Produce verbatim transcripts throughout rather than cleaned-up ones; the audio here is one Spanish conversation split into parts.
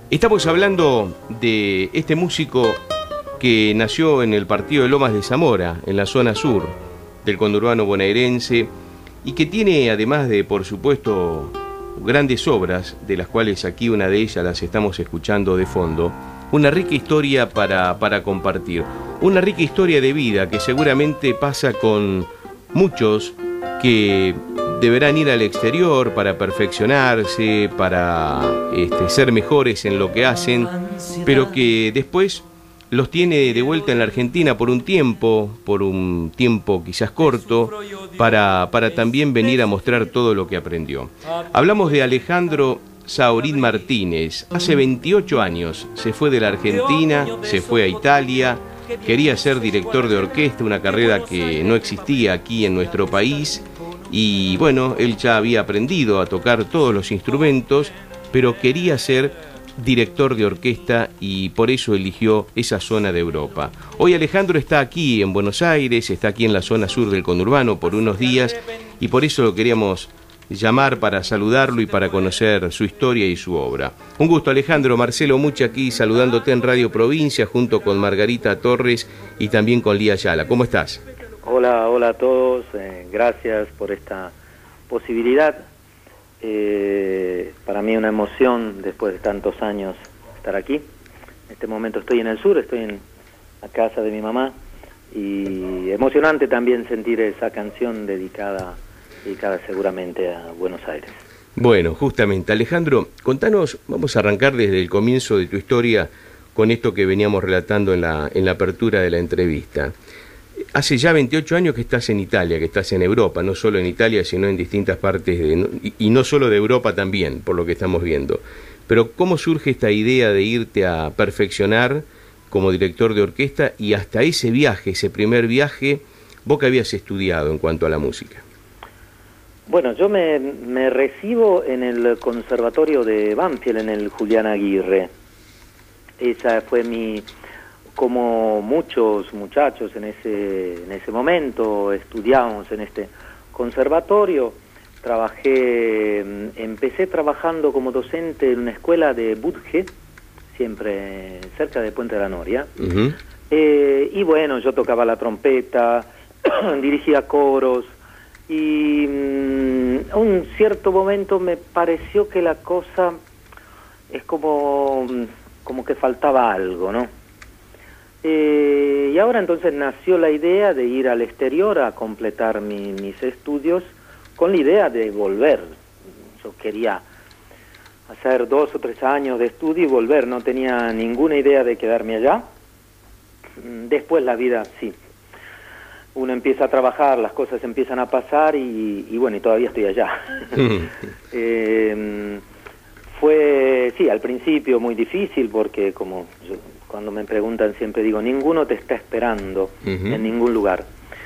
Estamos hablando de este músico que nació en el partido de Lomas de Zamora, en la zona sur del conurbano bonaerense, y que tiene, además de, por supuesto, grandes obras, de las cuales aquí una de ellas las estamos escuchando de fondo, una rica historia para, para compartir, una rica historia de vida que seguramente pasa con muchos que deberán ir al exterior para perfeccionarse, para este, ser mejores en lo que hacen, pero que después los tiene de vuelta en la Argentina por un tiempo, por un tiempo quizás corto, para, para también venir a mostrar todo lo que aprendió. Hablamos de Alejandro Saorín Martínez. Hace veintiocho años se fue de la Argentina, se fue a Italia, quería ser director de orquesta, una carrera que no existía aquí en nuestro país, y bueno, él ya había aprendido a tocar todos los instrumentos, pero quería ser director de orquesta y por eso eligió esa zona de Europa. Hoy Alejandro está aquí en Buenos Aires, está aquí en la zona sur del conurbano por unos días, y por eso lo queríamos llamar para saludarlo y para conocer su historia y su obra. Un gusto, Alejandro. Marcelo Mucci aquí saludándote en Radio Provincia junto con Margarita Torres y también con Lía Ayala. ¿Cómo estás? Hola, hola a todos. Eh, gracias por esta posibilidad. Eh, para mí una emoción después de tantos años estar aquí. En este momento estoy en el sur, estoy en la casa de mi mamá, y emocionante también sentir esa canción dedicada dedicada seguramente a Buenos Aires. Bueno, justamente, Alejandro, contanos, vamos a arrancar desde el comienzo de tu historia con esto que veníamos relatando en la, en la apertura de la entrevista. Hace ya veintiocho años que estás en Italia, que estás en Europa, no solo en Italia, sino en distintas partes, de, y, y no solo de Europa también, por lo que estamos viendo. Pero ¿cómo surge esta idea de irte a perfeccionar como director de orquesta y hasta ese viaje, ese primer viaje, vos que habías estudiado en cuanto a la música? Bueno, yo me, me recibo en el Conservatorio de Banfield, en el Julián Aguirre. Esa fue mi... Como muchos muchachos en ese, en ese momento, estudiábamos en este conservatorio. Trabajé, empecé trabajando como docente en una escuela de Budge, siempre cerca de Puente de la Noria. Uh-huh. eh, y bueno, yo tocaba la trompeta, dirigía coros, y um, a un cierto momento me pareció que la cosa es como, como que faltaba algo, ¿no? Eh, y ahora entonces nació la idea de ir al exterior a completar mi, mis estudios, con la idea de volver. Yo quería hacer dos o tres años de estudio y volver, no tenía ninguna idea de quedarme allá. Después la vida, sí, uno empieza a trabajar, las cosas empiezan a pasar y, y bueno, y todavía estoy allá. eh, fue, sí, al principio muy difícil porque como yo, cuando me preguntan siempre digo, ninguno te está esperando uh-huh. en ningún lugar.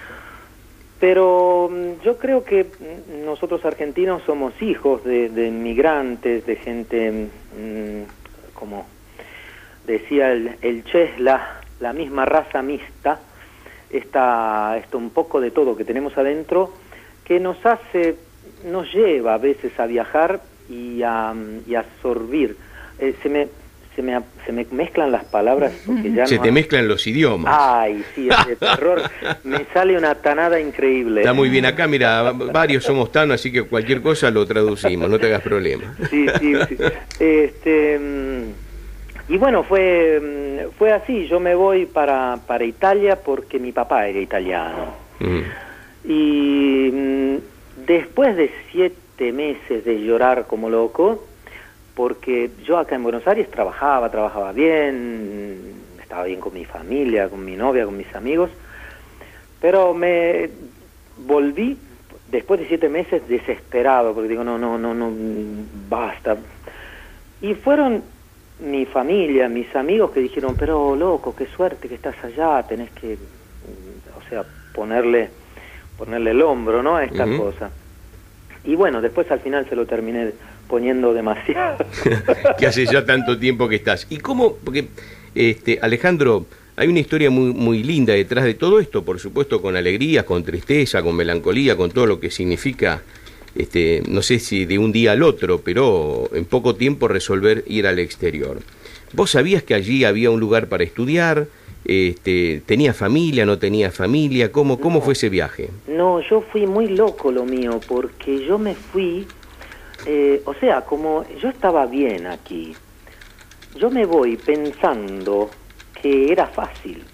Pero yo creo que nosotros argentinos somos hijos de, de inmigrantes, de gente, mmm, como decía el, el Che, la, la misma raza mixta, esta, esto un poco de todo que tenemos adentro, que nos hace, nos lleva a veces a viajar y a, y a absorbir. Eh, se me... Se me, se me mezclan las palabras porque ya se no te hay... mezclan los idiomas. Ay, sí, ese terror. Me sale una tanada increíble. Está muy bien acá, mira, varios somos tan, así que cualquier cosa lo traducimos, no te hagas problema. Sí, sí, sí. Este, y bueno, fue fue así, yo me voy para, para Italia porque mi papá era italiano. Mm. Y después de siete meses de llorar como loco, porque yo acá en Buenos Aires trabajaba, trabajaba bien, estaba bien con mi familia, con mi novia, con mis amigos, pero me volví después de siete meses desesperado, porque digo, no, no, no, no, basta. Y fueron mi familia, mis amigos que dijeron, pero loco, qué suerte que estás allá, tenés que, o sea, ponerle, ponerle el hombro, ¿no?, a esta uh-huh. cosa. Y bueno, después al final se lo terminé poniendo demasiado. Que hace ya tanto tiempo que estás. ¿Y cómo? Porque, este, Alejandro, hay una historia muy, muy linda detrás de todo esto, por supuesto, con alegrías, con tristeza, con melancolía, con todo lo que significa este, no sé si de un día al otro, pero en poco tiempo resolver ir al exterior. ¿Vos sabías que allí había un lugar para estudiar? Este, ¿Tenía familia, no tenía familia? ¿Cómo, cómo No. fue ese viaje? No, yo fui muy loco lo mío, porque yo me fui, eh, o sea, como yo estaba bien aquí, yo me voy pensando que era fácil.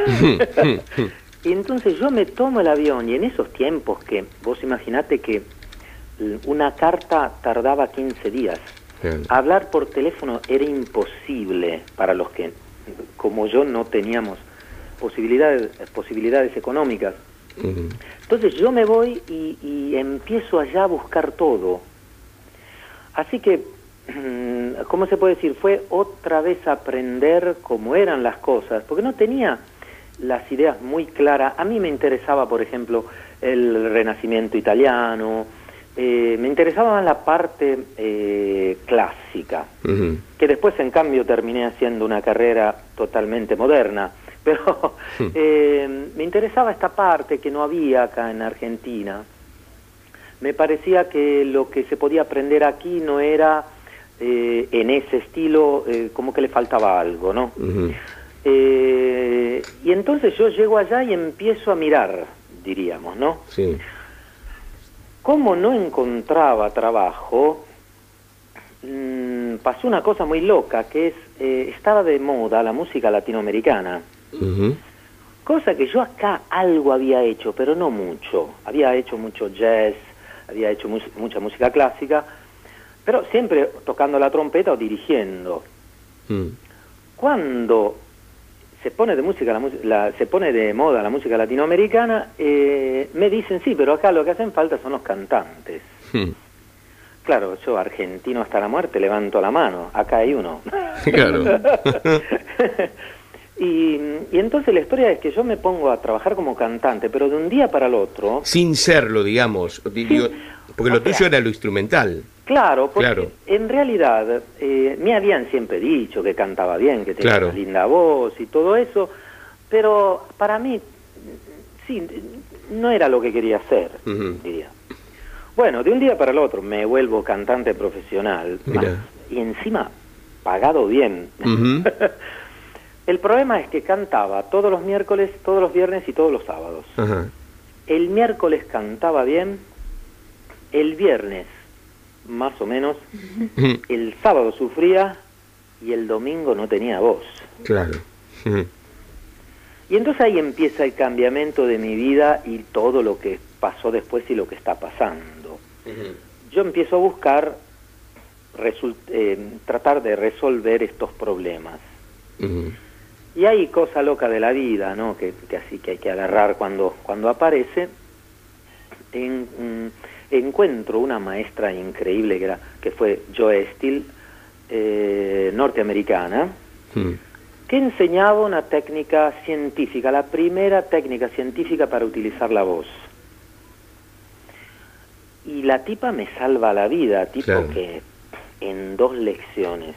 Y entonces yo me tomo el avión, y en esos tiempos que, vos imaginate que una carta tardaba quince días. Bien. Hablar por teléfono era imposible para los que, como yo, no teníamos posibilidades, posibilidades económicas. Uh-huh. Entonces yo me voy y, y empiezo allá a buscar todo. Así que, ¿cómo se puede decir? Fue otra vez aprender cómo eran las cosas, porque no tenía las ideas muy claras. A mí me interesaba, por ejemplo, el Renacimiento italiano, eh, me interesaba más la parte eh, clásica, uh-huh. que después, en cambio, terminé haciendo una carrera totalmente moderna. Pero eh, me interesaba esta parte que no había acá en Argentina. Me parecía que lo que se podía aprender aquí no era eh, en ese estilo, eh, como que le faltaba algo, ¿no? Uh-huh. eh, y entonces yo llego allá y empiezo a mirar, diríamos, ¿no? Sí. Como no encontraba trabajo, mmm, pasó una cosa muy loca, que es, eh, estaba de moda la música latinoamericana. Uh-huh. Cosa que yo acá algo había hecho, pero no mucho. Había hecho mucho jazz, había hecho mu mucha música clásica, pero siempre tocando la trompeta o dirigiendo. Uh-huh. Cuando se pone de música la, la se pone de moda la música latinoamericana, eh, me dicen sí, pero acá lo que hacen falta son los cantantes. Uh-huh. Claro, yo, argentino hasta la muerte, levanto la mano. Acá hay uno. Claro. Y, y entonces la historia es que yo me pongo a trabajar como cantante, pero de un día para el otro... Sin serlo, digamos, digo, porque lo tuyo era lo instrumental. Claro, porque claro. en realidad eh, me habían siempre dicho que cantaba bien, que tenía claro. una linda voz y todo eso, pero para mí, sí, no era lo que quería hacer, uh-huh. diría. Bueno, de un día para el otro me vuelvo cantante profesional, más, y encima pagado bien. Uh-huh. El problema es que cantaba todos los miércoles, todos los viernes y todos los sábados. Ajá. El miércoles cantaba bien, el viernes más o menos, uh-huh. el sábado sufría y el domingo no tenía voz. Claro. Uh-huh. Y entonces ahí empieza el cambiamiento de mi vida y todo lo que pasó después y lo que está pasando. Uh-huh. Yo empiezo a buscar, eh, tratar de resolver estos problemas. Uh-huh. Y hay cosa loca de la vida, ¿no? Que, que así que hay que agarrar cuando, cuando aparece. En, mm, encuentro una maestra increíble que, era, que fue Joe Steele, eh, norteamericana, hmm. que enseñaba una técnica científica, la primera técnica científica para utilizar la voz. Y la tipa me salva la vida, tipo claro. que en dos lecciones.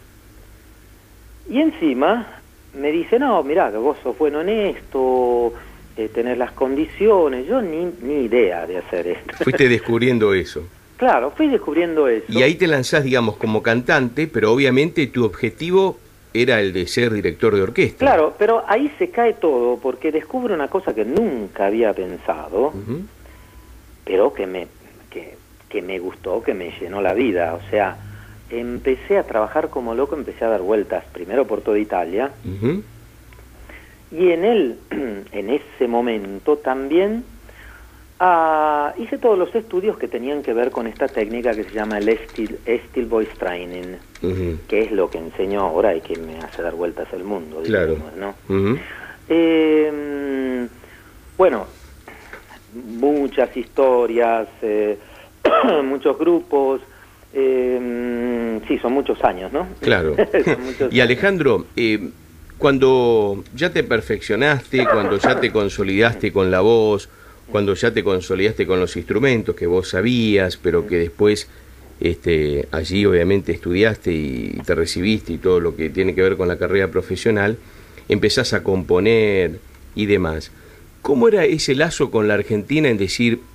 Y encima... me dice, no, mirá, que vos sos bueno en esto, eh, tenés las condiciones. Yo ni, ni idea de hacer esto. Fuiste descubriendo eso. Claro, fui descubriendo eso. Y ahí te lanzás, digamos, como cantante, pero obviamente tu objetivo era el de ser director de orquesta. Claro, pero ahí se cae todo, porque descubro una cosa que nunca había pensado, uh-huh. pero que me, que, que me gustó, que me llenó la vida. O sea... empecé a trabajar como loco, empecé a dar vueltas, primero por toda Italia, uh-huh. y en él, en ese momento también, uh, hice todos los estudios que tenían que ver con esta técnica que se llama el Steele, Steele Voice Training, uh-huh. que es lo que enseño ahora y que me hace dar vueltas el mundo, claro. digamos, ¿no? Uh-huh. eh, bueno, muchas historias, eh, muchos grupos. Eh, sí, son muchos años, ¿no? Claro. muchos y Alejandro, eh, cuando ya te perfeccionaste, cuando ya te consolidaste con la voz, cuando ya te consolidaste con los instrumentos que vos sabías, pero que después este, allí obviamente estudiaste y te recibiste y todo lo que tiene que ver con la carrera profesional, empezás a componer y demás. ¿Cómo era ese lazo con la Argentina en decir,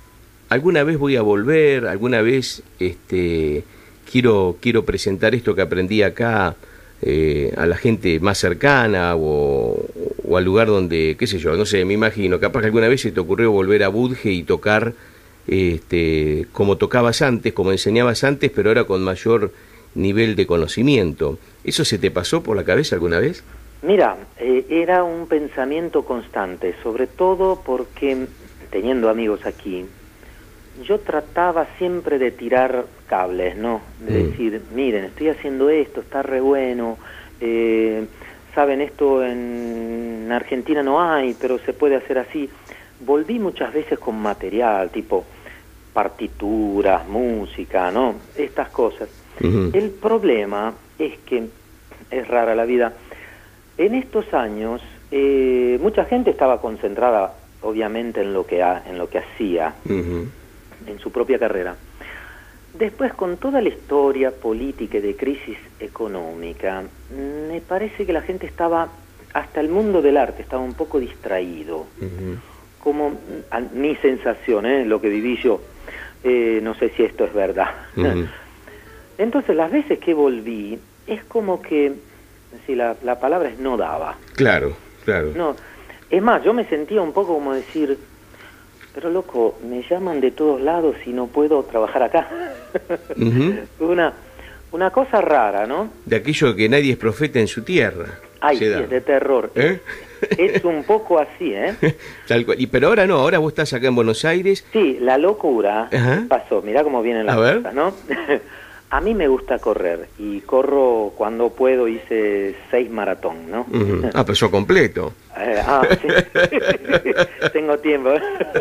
alguna vez voy a volver, alguna vez este, quiero, quiero presentar esto que aprendí acá eh, a la gente más cercana o, o al lugar donde, qué sé yo, no sé, me imagino, capaz que alguna vez se te ocurrió volver a Budge y tocar este, como tocabas antes, como enseñabas antes, pero ahora con mayor nivel de conocimiento. ¿Eso se te pasó por la cabeza alguna vez? Mira, eh, era un pensamiento constante, sobre todo porque, teniendo amigos aquí, yo trataba siempre de tirar cables, ¿no? De mm. decir, miren, estoy haciendo esto, está re bueno, eh, saben, esto en Argentina no hay, pero se puede hacer así. Volví muchas veces con material, tipo partituras, música, ¿no? Estas cosas. Uh-huh. El problema es que es rara la vida. En estos años, eh, mucha gente estaba concentrada, obviamente, en lo que, ha, en lo que hacía, uh-huh. en su propia carrera. Después, con toda la historia política y de crisis económica, me parece que la gente estaba, hasta el mundo del arte, estaba un poco distraído. Uh-huh. Como a, mi sensación, ¿eh? Lo que viví yo. Eh, no sé si esto es verdad. Uh-huh. Entonces, las veces que volví, es como que, si la, la palabra es no daba. Claro, claro. No, es más, yo me sentía un poco como decir, pero loco, me llaman de todos lados y no puedo trabajar acá. Uh-huh. una, una cosa rara, ¿no? De aquello que nadie es profeta en su tierra. Ay, sí, es de terror. ¿Eh? Es un poco así, ¿eh? Tal cual. Y pero ahora no, ahora vos estás acá en Buenos Aires. Sí, la locura uh-huh. pasó. Mirá cómo vienen las A cosas, ver. ¿no? A mí me gusta correr y corro cuando puedo, hice seis maratón, ¿no? Uh-huh. Ah, pero yo completo. Eh, ah, sí. Tengo tiempo.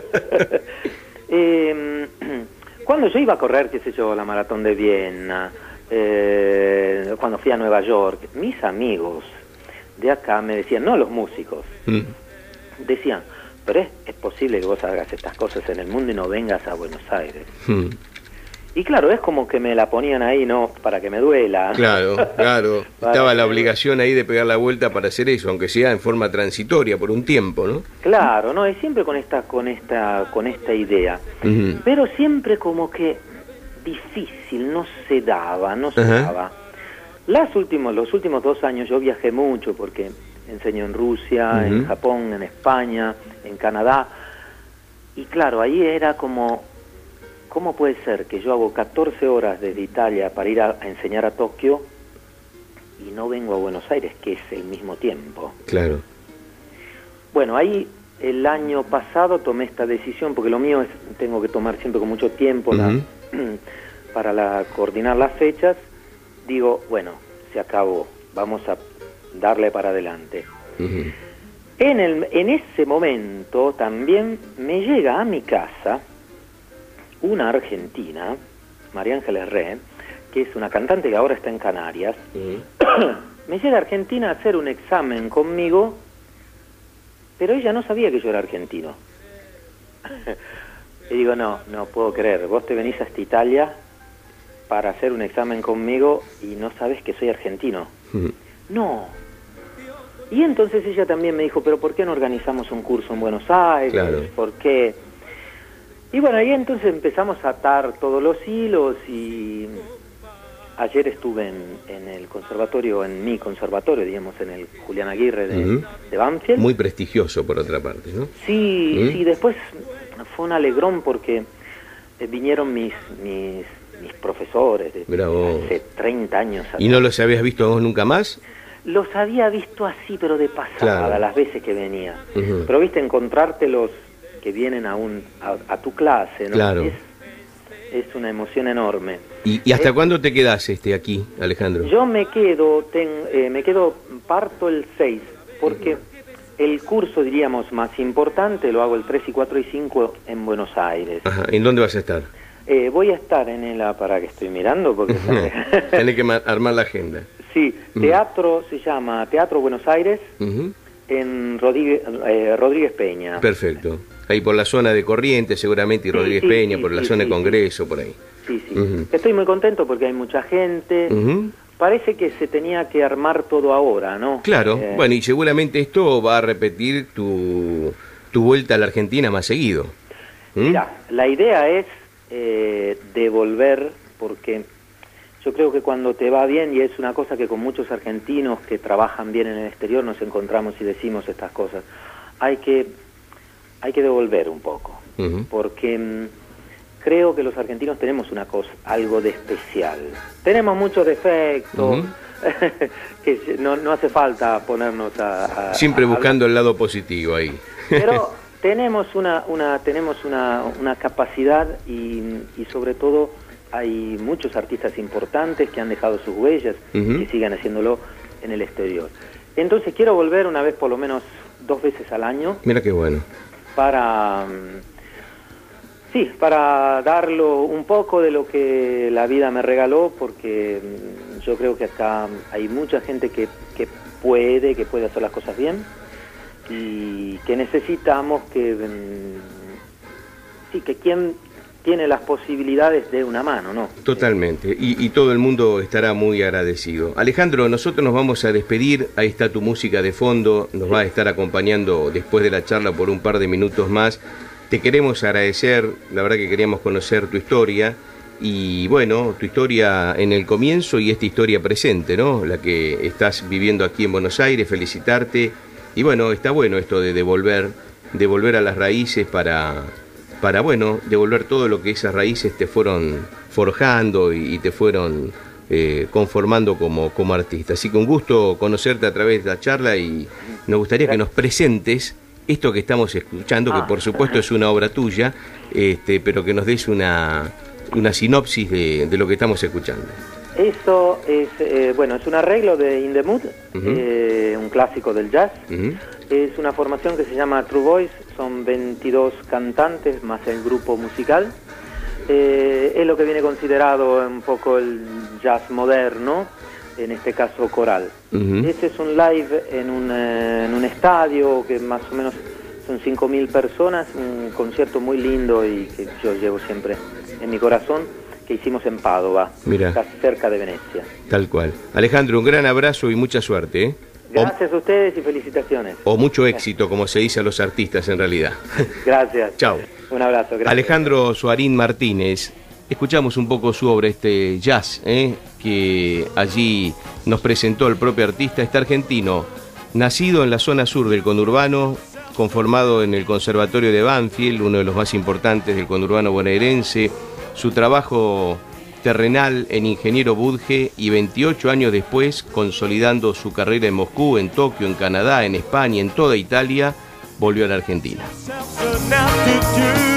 eh, cuando yo iba a correr, qué sé yo, la maratón de Viena, eh, cuando fui a Nueva York, mis amigos de acá me decían, no los músicos, uh-huh. decían, pero es, es posible que vos hagas estas cosas en el mundo y no vengas a Buenos Aires. Uh-huh. Y claro, es como que me la ponían ahí, no para que me duela. Claro, claro. Estaba la obligación ahí de pegar la vuelta para hacer eso, aunque sea en forma transitoria, por un tiempo, ¿no? Claro, no, y siempre con esta, con esta, con esta idea. Uh-huh. Pero siempre como que difícil, no se daba, no se uh-huh. daba. Las últimos, los últimos dos años yo viajé mucho porque enseño en Rusia, uh-huh. en Japón, en España, en Canadá. Y claro, ahí era como, ¿cómo puede ser que yo hago catorce horas desde Italia para ir a, a enseñar a Tokio y no vengo a Buenos Aires, que es el mismo tiempo? Claro. Bueno, ahí el año pasado tomé esta decisión, porque lo mío es, tengo que tomar siempre con mucho tiempo uh-huh. la, para la, coordinar las fechas. Digo, bueno, se acabó, vamos a darle para adelante. Uh-huh. En, el, en ese momento también me llega a mi casa una argentina, María Ángeles Re, que es una cantante que ahora está en Canarias. Uh-huh. Me llega a Argentina a hacer un examen conmigo, pero ella no sabía que yo era argentino. Y digo, no, no puedo creer, vos te venís hasta Italia para hacer un examen conmigo y no sabes que soy argentino. Uh-huh. No. Y entonces ella también me dijo, pero ¿por qué no organizamos un curso en Buenos Aires? Claro. ¿Por qué? Y bueno, ahí entonces empezamos a atar todos los hilos y ayer estuve en, en el conservatorio, en mi conservatorio, digamos, en el Julián Aguirre de, uh-huh. de Banfield. Muy prestigioso, por otra parte, ¿no? Sí, uh-huh. sí, después fue un alegrón porque eh, vinieron mis... mis mis profesores de hace treinta años atrás. ¿Y no los habías visto vos nunca más? Los había visto así, pero de pasada, claro. las veces que venía. Uh-huh. Pero viste, encontrártelos que vienen a, un, a, a tu clase, ¿no? Claro. Es, es una emoción enorme. ¿Y, y hasta eh, cuándo te quedás este, aquí, Alejandro? Yo me quedo, ten, eh, me quedo, parto el seis, porque el curso, diríamos, más importante lo hago el tres y cuatro y cinco en Buenos Aires. Ajá. ¿En dónde vas a estar? Eh, voy a estar en el... para que estoy mirando, porque... Tenés que armar la agenda. Sí, teatro, uh-huh. se llama Teatro Buenos Aires, uh-huh. en Rodríguez, eh, Rodríguez Peña. Perfecto. Ahí por la zona de Corrientes, seguramente, y Rodríguez sí, sí, Peña, sí, por la sí, zona sí, de Congreso, sí. por ahí. Sí, sí. Uh-huh. Estoy muy contento porque hay mucha gente. Uh-huh. Parece que se tenía que armar todo ahora, ¿no? Claro. Eh... Bueno, y seguramente esto va a repetir tu, tu vuelta a la Argentina más seguido. ¿Mm? Mirá, la idea es eh, devolver, porque yo creo que cuando te va bien, y es una cosa que con muchos argentinos que trabajan bien en el exterior nos encontramos y decimos estas cosas, hay que, hay que devolver un poco, uh-huh. porque mmm, creo que los argentinos tenemos una cosa, algo de especial. Tenemos muchos defectos, uh-huh. que no, no hace falta ponernos a... a Siempre a buscando el lado positivo ahí. Pero tenemos una, una, tenemos una, una capacidad y, y sobre todo hay muchos artistas importantes que han dejado sus huellas uh-huh. y siguen haciéndolo en el exterior. Entonces quiero volver una vez, por lo menos dos veces al año. Mira qué bueno. Para... Sí, para darlo un poco de lo que la vida me regaló, porque yo creo que acá hay mucha gente que, que puede, que puede hacer las cosas bien, y que necesitamos que, sí, que quien tiene las posibilidades dé una mano, ¿no? Totalmente, y, y todo el mundo estará muy agradecido. Alejandro, nosotros nos vamos a despedir, ahí está tu música de fondo, nos va a estar acompañando después de la charla por un par de minutos más. Te queremos agradecer, la verdad que queríamos conocer tu historia y bueno, tu historia en el comienzo y esta historia presente, ¿no? La que estás viviendo aquí en Buenos Aires, felicitarte y bueno, está bueno esto de devolver, devolver a las raíces para, para bueno, devolver todo lo que esas raíces te fueron forjando y, y te fueron eh, conformando como, como artista. Así que un gusto conocerte a través de la charla y nos gustaría que nos presentes esto que estamos escuchando, que ah. por supuesto es una obra tuya, este, pero que nos des una, una sinopsis de, de lo que estamos escuchando. Eso es, eh, bueno, es un arreglo de In the Mood, uh-huh. eh, un clásico del jazz. Uh-huh. Es una formación que se llama True Voice, son veintidós cantantes más el grupo musical. Eh, es lo que viene considerado un poco el jazz moderno, en este caso coral. Uh-huh. Este es un live en un, eh, en un estadio que más o menos son cinco mil personas, un concierto muy lindo y que yo llevo siempre en mi corazón, que hicimos en Padova, casi cerca de Venecia. Tal cual. Alejandro, un gran abrazo y mucha suerte, ¿eh? Gracias o, a ustedes y felicitaciones. O mucho éxito, como se dice a los artistas en realidad. Gracias. Chao. Un abrazo. Gracias. Alejandro Soarín Martínez. Escuchamos un poco su obra, este jazz, ¿eh? que allí nos presentó el propio artista, este argentino, nacido en la zona sur del conurbano, conformado en el Conservatorio de Banfield, uno de los más importantes del conurbano bonaerense, su trabajo terrenal en ingeniero Budge y veintiocho años después, consolidando su carrera en Moscú, en Tokio, en Canadá, en España, en toda Italia, volvió a la Argentina.